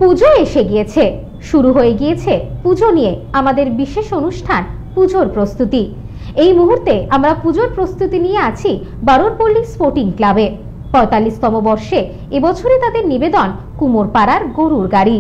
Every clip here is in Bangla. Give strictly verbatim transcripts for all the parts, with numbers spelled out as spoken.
পুজো এসে গিয়েছে, শুরু হয়ে গিয়েছে পুজো নিয়ে আমাদের বিশেষ অনুষ্ঠান পুজোর প্রস্তুতি। এই মুহূর্তে আমরা পুজোর প্রস্তুতি নিয়ে আছি বারুরপল্লী স্পোর্টিং ক্লাবে। পঁয়তাল্লিশতম বর্ষে এবছরে তাদের নিবেদন কুমোরপাড়ার গরুর গাড়ি।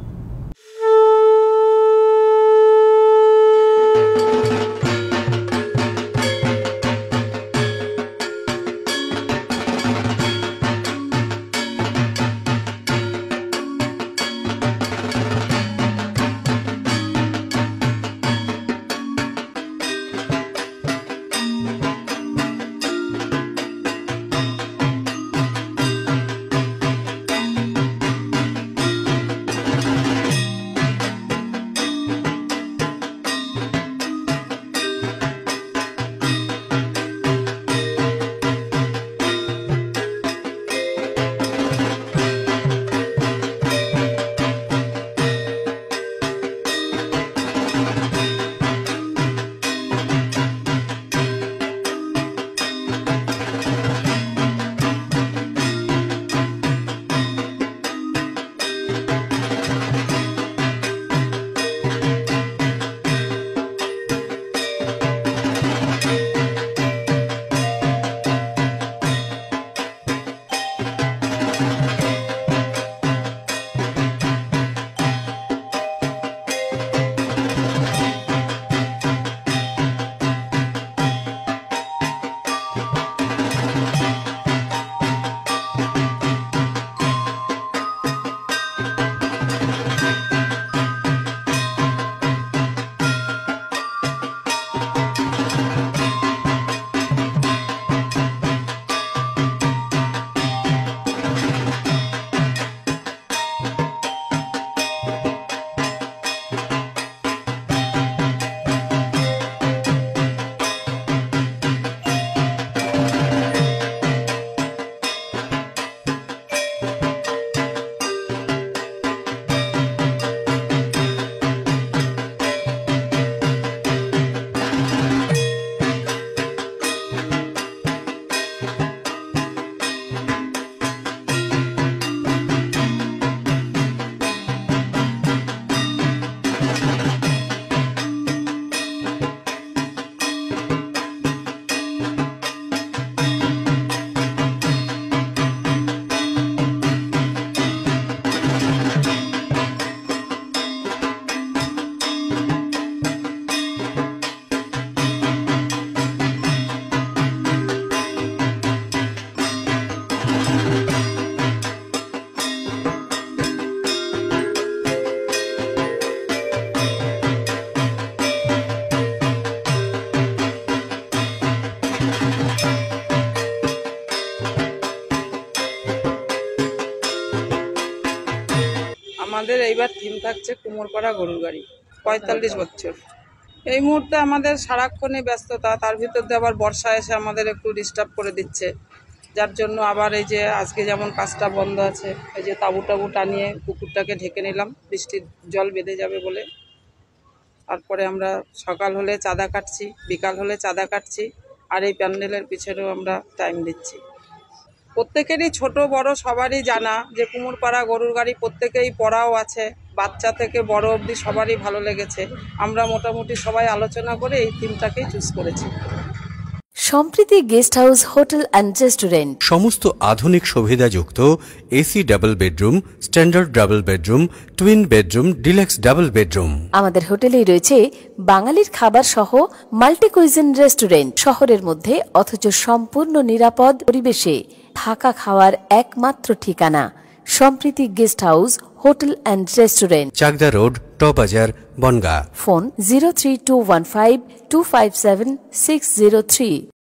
আমাদের এইবার থিম থাকছে কুমোরপাড়া গরুর গাড়ি, পঁয়তাল্লিশ বছর। এই মুহূর্তে আমাদের সারাক্ষণই ব্যস্ততা, তার ভিতর দিয়ে আবার বর্ষা এসে আমাদের একটু ডিস্টার্ব করে দিচ্ছে, যার জন্য আবার এই যে আজকে যেমন কাজটা বন্ধ আছে, এই যে তাঁবু টাবু টানিয়ে পুকুরটাকে ঢেকে নিলাম বৃষ্টির জল বেঁধে যাবে বলে। তারপরে আমরা সকাল হলে চাঁদা কাটছি, বিকাল হলে চাঁদা কাটছি, আর এই প্যান্ডেলের পিছনেও আমরা টাইম দিচ্ছি। প্রত্যেকেরই ছোট বড় সবারই জানা যে কুমোরপাড়া গরুর গাড়ি, প্রত্যেকেই পড়াও আছে, বাচ্চা থেকে বড় অবধি সবারই ভালো লেগেছে। আমরা মোটামুটি সবাই আলোচনা করে এই থিমটাকেই চুজ করেছি। Sampriti guest house hotel and restaurant, সমস্ত আধুনিক সুবিধাযুক্ত AC double bedroom, standard double bedroom, twin bedroom, deluxe double bedroom. আমাদের হোটেলেই রয়েছে বাঙালির খাবার সহ মাল্টি কুইজিন রেস্টুরেন্ট। শহরের মধ্যে অথচ সম্পূর্ণ নিরাপদ পরিবেশে থাকা খাওয়ার একমাত্র ঠিকানা Sampriti guest house hotel and restaurant, Chakdah road, টবাজার, Bongaon. Phone zero three two one five two five seven six zero three.